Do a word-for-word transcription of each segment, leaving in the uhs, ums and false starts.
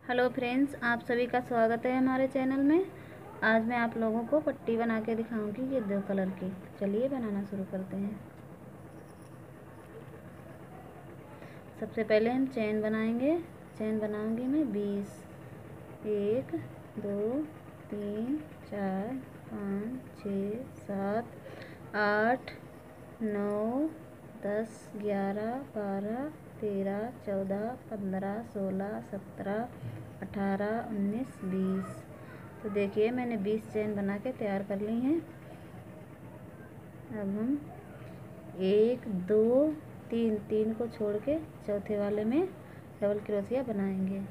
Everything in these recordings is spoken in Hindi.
हेलो फ्रेंड्स, आप सभी का स्वागत है हमारे चैनल में। आज मैं आप लोगों को पट्टी बना के दिखाऊंगी, ये दो कलर की। चलिए बनाना शुरू करते हैं। सबसे पहले हम चैन बनाएंगे। चैन बनाऊंगी मैं बीस। एक, दो, तीन, चार, पाँच, छः, सात, आठ, नौ, दस, ग्यारह, बारह, तेरह, चौदह, पंद्रह, सोलह, सत्रह, अठारह, उन्नीस, बीस। तो देखिए मैंने बीस चेन बना के तैयार कर ली हैं। अब हम एक, दो, तीन तीन को छोड़ के चौथे वाले में डबल क्रोशिया बनाएंगे।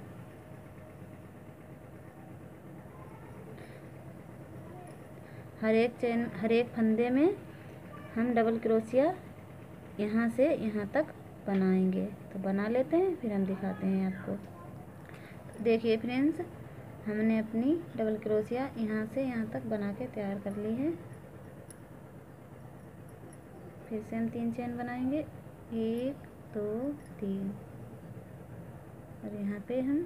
हर एक चेन हर एक फंदे में हम डबल क्रोशिया यहाँ से यहाँ तक बनाएंगे। तो बना लेते हैं, फिर हम दिखाते हैं आपको। तो देखिए फ्रेंड्स, हमने अपनी डबल क्रोशिया यहाँ से यहाँ तक बना के तैयार कर ली है। फिर से हम तीन चेन बनाएंगे, एक, दो, तीन, और यहाँ पे हम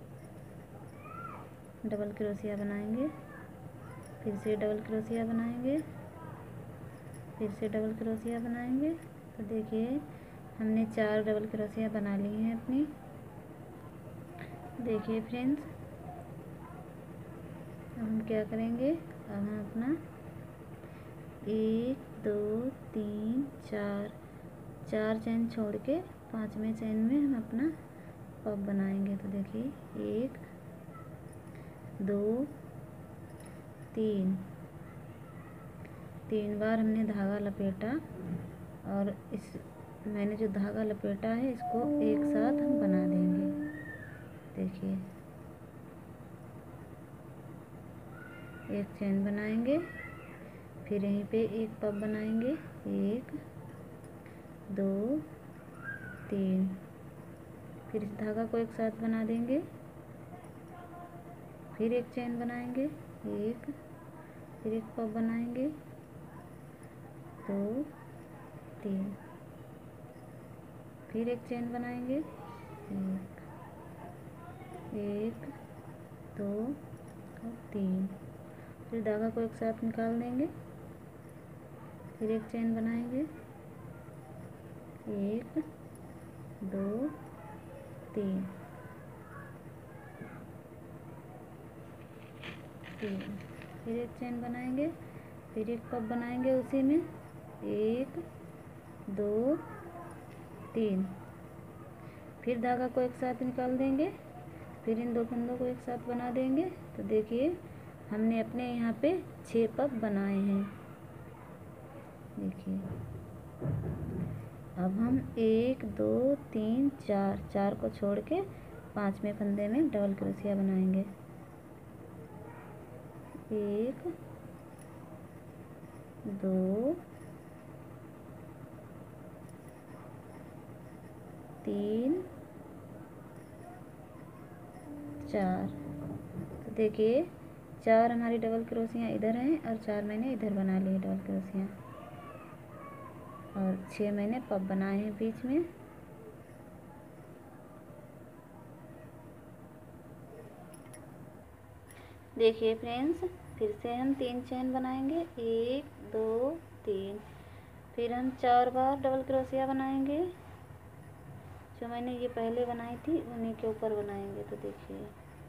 डबल क्रोशिया बनाएंगे। फिर से डबल क्रोशिया बनाएंगे, फिर से डबल क्रोशिया बनाएंगे। तो देखिए हमने चार डबल क्रोशिया बना ली हैं अपनी। देखिए फ्रेंड्स, अब हम क्या करेंगे, अब हम अपना एक, दो, तीन, चार चार चैन छोड़ के पांचवें चैन में हम अपना पब बनाएंगे। तो देखिए एक, दो, तीन तीन बार हमने धागा लपेटा, और इस मैंने जो धागा लपेटा है इसको एक साथ हम बना देंगे। देखिए एक चैन बनाएंगे, फिर यहीं पे एक पब बनाएंगे, एक, दो, तीन, फिर इस धागा को एक साथ बना देंगे, फिर एक चैन बनाएंगे, एक, फिर एक पब बनाएंगे, दो, तीन, फिर एक चैन बनाएंगे, एक, एक, दो और तीन, फिर धागा को एक साथ निकाल देंगे, फिर एक चैन बनाएंगे, एक, दो, तीन, तीन, फिर एक चैन बनाएंगे, फिर एक पब बनाएंगे उसी में, एक, दो, तीन, फिर धागा को एक साथ निकाल देंगे, फिर इन दो फंदों को एक साथ बना देंगे। तो देखिए हमने अपने यहाँ पे छः पब बनाए हैं। देखिए अब हम एक, दो, तीन, चार चार को छोड़ के पांचवें फंदे में डबल क्रोशिया बनाएंगे। एक, दो, तीन, चार। तो देखिए चार हमारी डबल क्रोशियाँ इधर हैं और चार मैंने इधर बना ली डबल क्रोशियाँ, और छः मैंने पब बनाए हैं बीच में। देखिए फ्रेंड्स, फिर से हम तीन चैन बनाएंगे, एक, दो, तीन, फिर हम चार बार डबल क्रोशिया बनाएंगे। जो मैंने ये पहले बनाई थी उन्हीं के ऊपर बनाएंगे। तो देखिए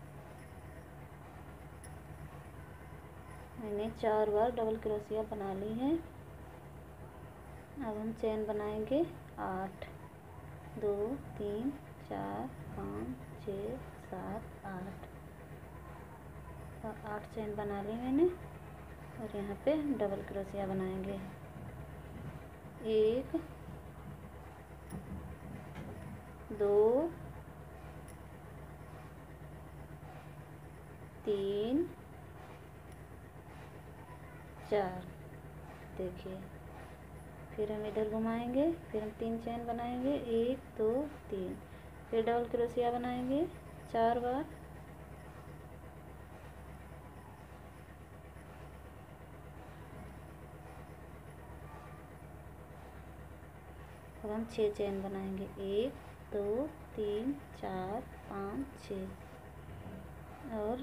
मैंने चार बार डबल क्रोशिया बना ली है। अब हम चैन बनाएंगे आठ, दो, तीन, चार, पाँच, छः, सात, आठ, और आठ चैन बना ली मैंने। और यहाँ पे डबल क्रोशिया बनाएंगे, एक, दो, तीन, चार। देखिए फिर हम इधर घुमाएंगे, फिर हम तीन चैन बनाएंगे, एक, दो, तीन, फिर डबल क्रोशिया बनाएंगे चार बार, अब हम छः चैन बनाएंगे, एक, दो, तीन, चार, पाँच, छः, और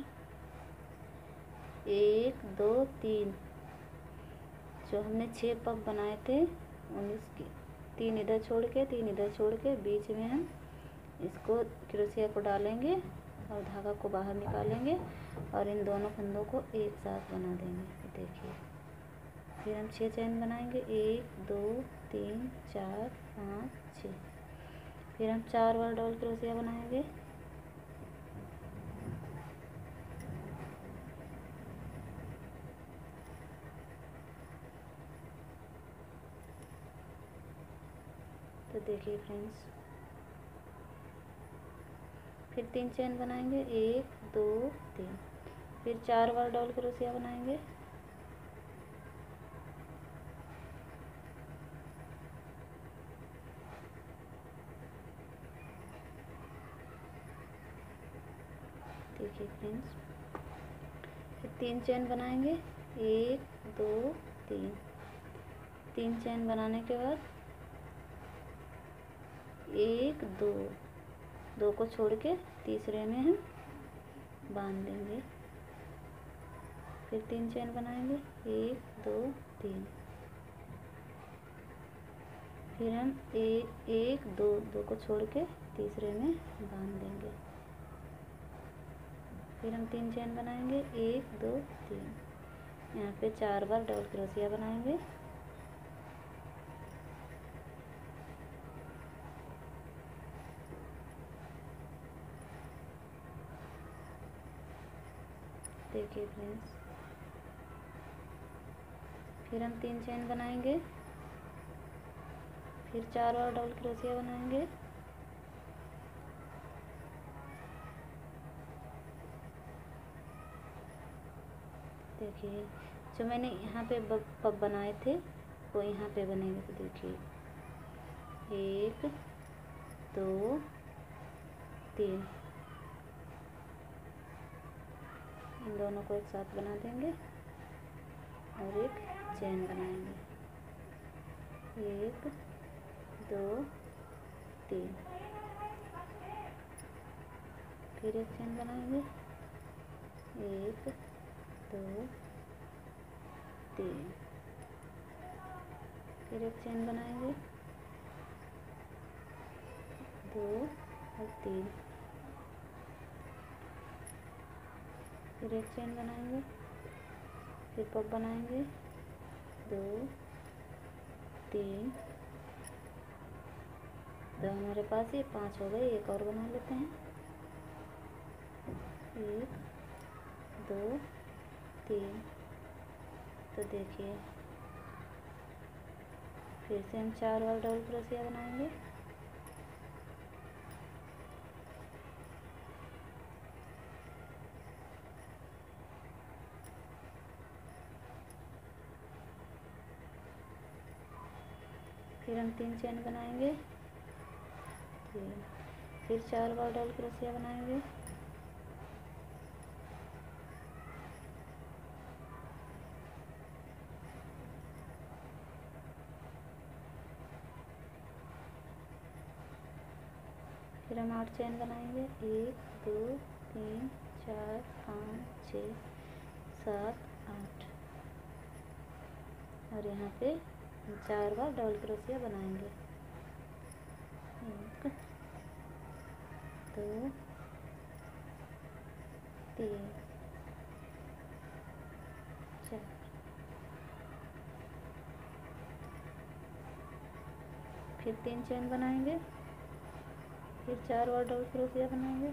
एक दो तीन, जो हमने छः पग बनाए थे उन्नीस की, तीन इधर छोड़ के तीन इधर छोड़ के बीच में हम इसको क्रोशिया को डालेंगे और धागा को बाहर निकालेंगे और इन दोनों फंदों को एक साथ बना देंगे। देखिए, फिर हम छः चैन बनाएंगे, एक दो तीन चार पाँच छः। फिर हम चार बार डबल क्रोशिया बनाएंगे, तो देखिए फ्रेंड्स, फिर तीन चैन बनाएंगे, एक दो तीन। फिर चार बार डबल क्रोशिया बनाएंगे, देखिए फ्रेंड्स, फिर तीन चैन बनाएंगे, एक दो तीन। तीन चैन बनाने के बाद एक दो, दो को छोड़ के तीसरे में हम बांध देंगे। फिर तीन चैन बनाएंगे, एक दो तीन। फिर हम एक एक दो, दो को छोड़ के तीसरे में बांध देंगे। फिर हम तीन चैन बनाएंगे, एक दो तीन। यहाँ पे चार बार डबल क्रोशिया बनाएंगे, देखिए फ्रेंड्स। फिर हम तीन चैन बनाएंगे, फिर चार बार डबल क्रोशिया बनाएंगे, देखिए जो मैंने यहाँ पे पग बनाए थे वो यहाँ पे बनेंगे। तो देखिए, एक दो तीन, इन दोनों को एक साथ बना देंगे और एक चैन बनाएंगे, एक दो तीन। फिर एक चैन बनाएंगे, एक दो तीन। फिर एक चैन बनाएंगे, दो और तीन। फिर एक चैन बनाएंगे, फिर पग बनाएंगे, दो तीन। तो हमारे पास ये पांच हो गए। एक और बना लेते हैं, एक दो तीन। तो देखिए, फिर से हम चार बार डबल क्रोशिया बनाएंगे, फिर हम तीन चैन बनाएंगे, तीन। फिर चार बार डबल क्रोशिया बनाएंगे, फिर हम आठ चैन बनाएंगे, एक दो तीन चार पाँच छः सात आठ। और यहाँ पे चार बार डबल क्रोशिया बनाएंगे, एक दो तीन चार। फिर तीन चैन बनाएंगे, फिर चार बार डबल क्रोशिया बनाएंगे,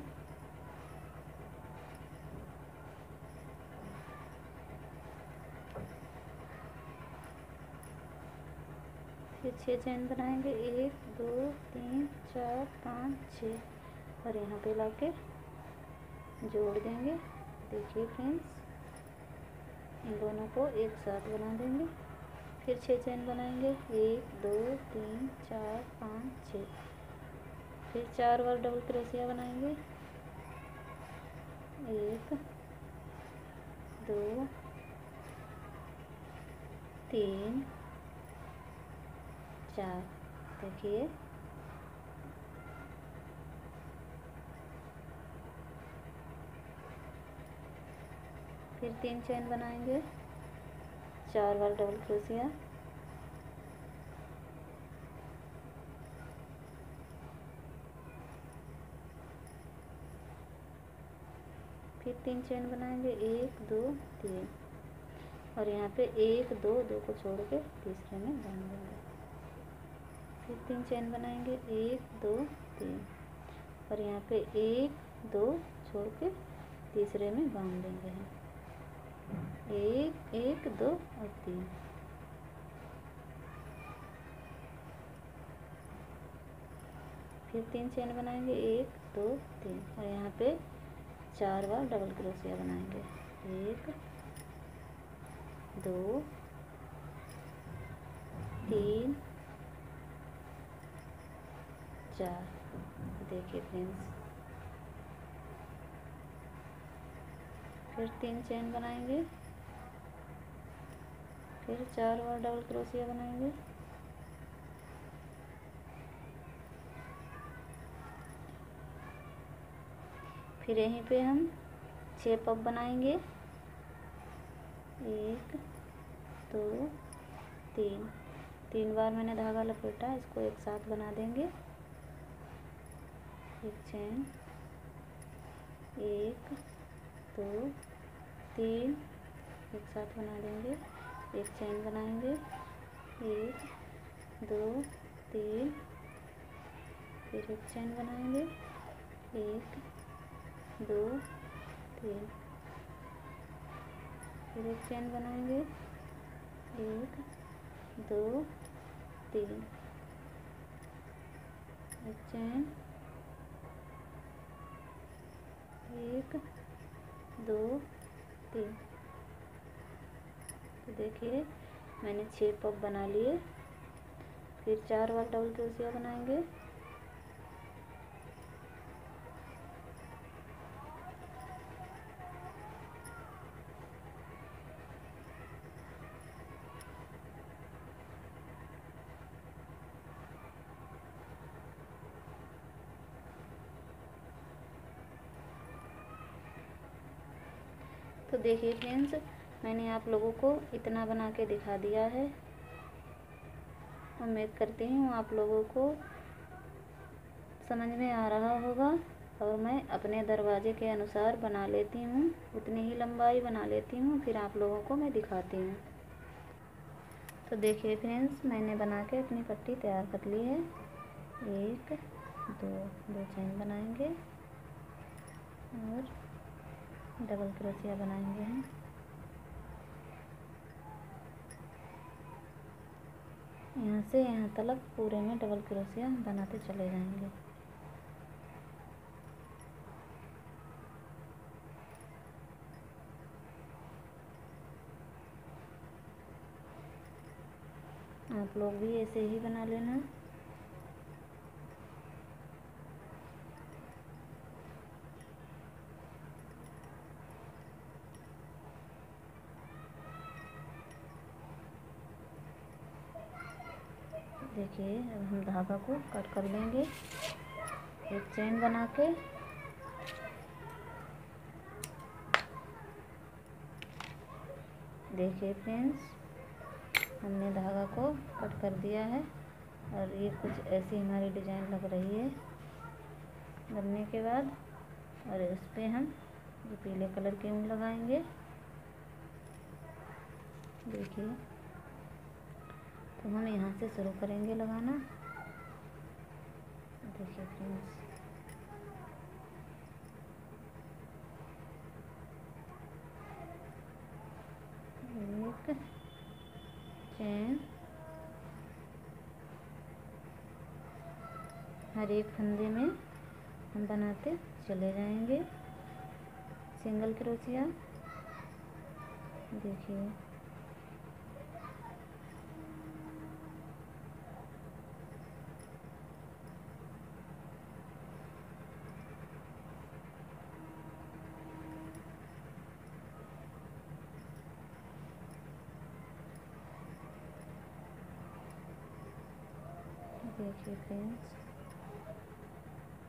फिर छः चैन बनाएंगे, एक दो तीन चार पाँच छः। और यहाँ पे लाके जोड़ देंगे। देखिए फ्रेंड्स, इन दोनों को एक साथ बना देंगे। फिर छः चैन बनाएंगे, एक दो तीन चार पाँच छः। फिर चार बार डबल क्रोशिया बनाएंगे, एक दो तीन चार। देखिए, फिर तीन चेन बनाएंगे, चार बार डबल क्रोशिया, फिर तीन चेन बनाएंगे, एक दो तीन, और यहाँ पे एक दो दो को छोड़ के तीसरे में बांध देंगे। फिर तीन चेन बनाएंगे, एक दो तीन, और यहाँ पे एक दो छोड़ के तीसरे में बांध देंगे हम, एक एक दो और तीन। फिर तीन चेन बनाएंगे, एक दो तीन, और यहाँ पे चार बार डबल क्रोशिया बनाएंगे, एक दो तीन चार। देखिए फ्रेंड्स, फिर तीन चेन बनाएंगे, फिर चार बार डबल क्रोशिया बनाएंगे, फिर यहीं पे हम छः पप बनाएंगे, एक दो तीन, तीन बार मैंने धागा लपेटा, इसको एक साथ बना देंगे, एक चेन, एक दो तीन, एक साथ बना देंगे, एक चेन बनाएंगे, एक दो तीन, फिर एक चेन बनाएंगे, एक दो तीन, फिर एक चेन बनाएंगे, एक दो तीन, एक चेन, एक दो तीन। तो देखिए मैंने छः पप बना लिए। फिर चार बार डबल क्रोशिया बनाएंगे, तो देखिए फ्रेंड्स, मैंने आप लोगों को इतना बना के दिखा दिया है। उम्मीद करती हूँ आप लोगों को समझ में आ रहा होगा। और मैं अपने दरवाजे के अनुसार बना लेती हूँ, उतनी ही लंबाई बना लेती हूँ, फिर आप लोगों को मैं दिखाती हूँ। तो देखिए फ्रेंड्स, मैंने बना के अपनी पट्टी तैयार कर ली है। एक दो दो चेन बनाएंगे और डबल क्रोशिया बनाएंगे हम। यहाँ से यहाँ तक पूरे में डबल क्रोशिया बनाते चले जाएंगे। आप लोग भी ऐसे ही बना लेना। देखिए अब हम धागा को कट कर लेंगे, एक चेन बना के देखिए फ्रेंड्स, हमने धागा को कट कर दिया है और ये कुछ ऐसी हमारी डिजाइन लग रही है बनने के बाद। और इस पे हम ये पीले कलर के ऊन लगाएंगे। देखिए, तो हम यहाँ से शुरू करेंगे लगाना। देखिए फ्रेंड्स, एक चेन हर एक फंदे में हम बनाते चले जाएंगे सिंगल क्रोशिया। देखिए, देखिए फ्रेंड्स,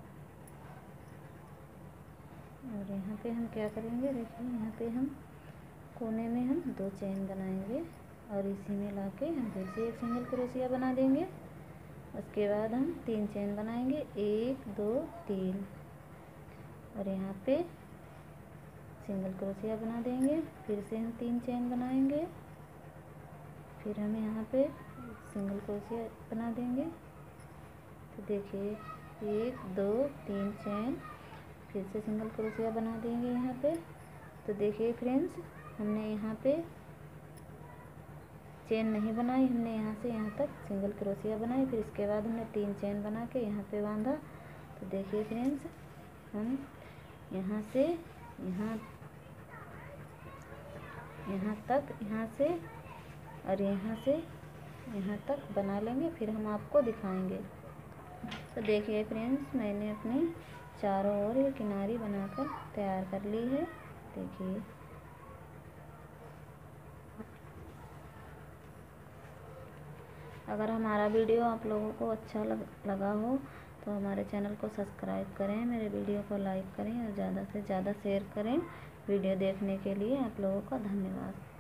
और यहाँ पे हम क्या करेंगे, देखिए यहाँ पे हम कोने में हम दो चेन बनाएंगे और इसी में लाके हम फिर से एक सिंगल क्रोशिया बना देंगे। उसके बाद हम तीन चेन बनाएंगे, एक दो तीन, और यहाँ पे सिंगल क्रोशिया बना देंगे। फिर से हम तीन चेन बनाएंगे, फिर हम यहाँ पे सिंगल क्रोशिया बना देंगे। तो देखिए एक दो तीन चेन, फिर से सिंगल क्रोशिया बना देंगे यहाँ पे। तो देखिए फ्रेंड्स, हमने यहाँ पे चेन नहीं बनाई, हमने यहाँ से यहाँ तक सिंगल क्रोशिया बनाई, फिर इसके बाद हमने तीन चेन बना के यहाँ पे बांधा। तो देखिए फ्रेंड्स, हम यहाँ से यहाँ यहाँ तक, यहाँ से और यहाँ से यहाँ तक बना लेंगे, फिर हम आपको दिखाएंगे। तो देखिए फ्रेंड्स, मैंने अपनी चारों ओर ये किनारी बनाकर तैयार कर ली है। देखिए अगर हमारा वीडियो आप लोगों को अच्छा लग, लगा हो तो हमारे चैनल को सब्सक्राइब करें, मेरे वीडियो को लाइक करें और ज़्यादा से ज़्यादा शेयर करें। वीडियो देखने के लिए आप लोगों का धन्यवाद।